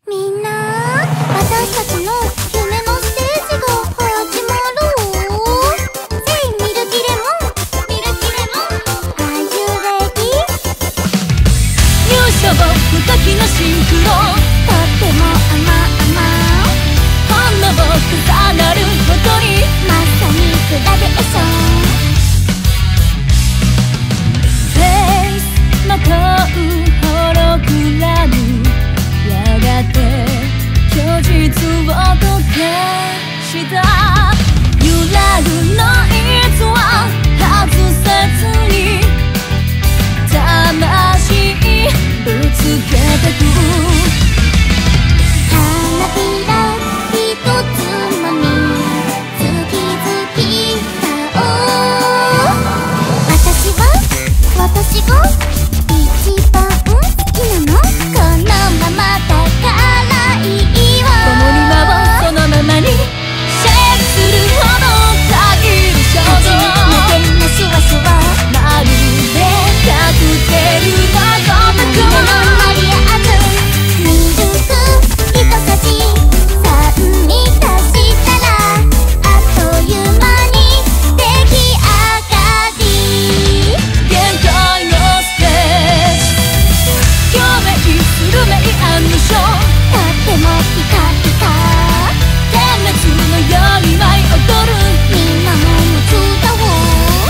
みんな、私たちの夢のステージが始まる。Sayミルキレモン、ミルキレモン Are you ready? 優勝深きのシンクロ、 とってもほんの僕重なるほどにまさにグラデーション。 フェイスまとうホログラム、やがて虚実を溶かした揺らぐノイズは外せずに魂ぶつけてく。 花びらひとつまみズキズキ顔。私が一番好きなのこのままだからいいわ。 共に舞うそのままにシェイクするほどたぎる衝動。 初めてのシュワシュワまるでカクテルのごとく。 夢のマリアージュミルク一さじ3に足したらあっという間に出来上がり。 限界のステージ共鳴する明暗のショー。 とってもピカピカ点滅のように舞い踊る。 みんなも手伝おう。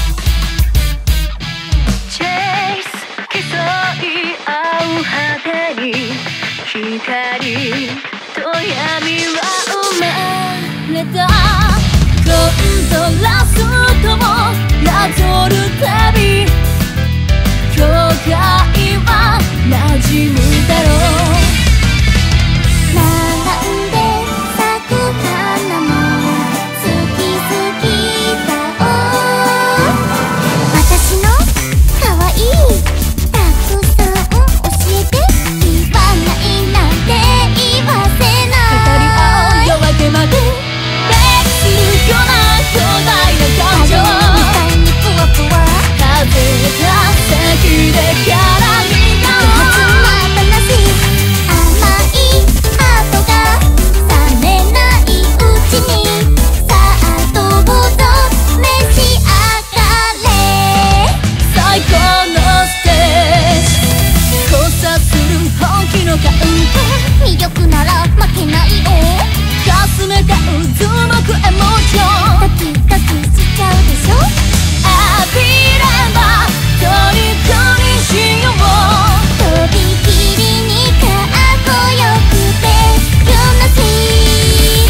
チェイス競い合う果てに光と闇は生まれた。コントラストもなぞるたび境界は馴染むだろう。 並んで咲く花も好き好きだお。私の可愛いたくさん教えて。言わないなんて言わせない。 語り合う夜明けまでベックするような巨大な感情。 みたいにふわふわ風が先で絡み合う。 初な話甘いハートが冷めないうちにさあどうぞ召し上がれ。 最高のステージ交差する本気のカウンタ魅力なら負けないよ。 ー。かすめた渦巻くエモーション。 ドキドキしちゃうでしょ。 浴びれば虜にしよう。 とびきりにかっこよくてYou know see。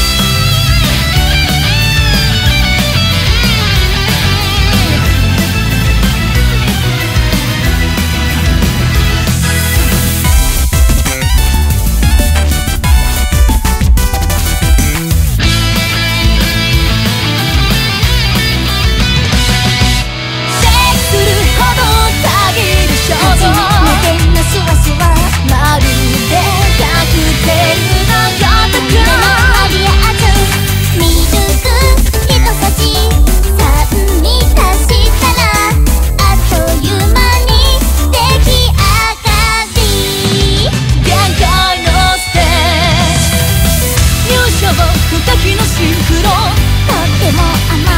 シェイクするほどたぎる衝初動。 めてのシュワシュワまるでカクテルのごとく。 夢のマリアージュミルク一さじ3に足したらあっという間に出来上がり。 限界のステージ入賞深きのシンクロ。 とっても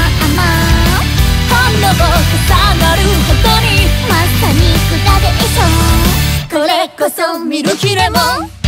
ほんの僕重なるほどにまさにグラデーション。 これこそミルキレモン。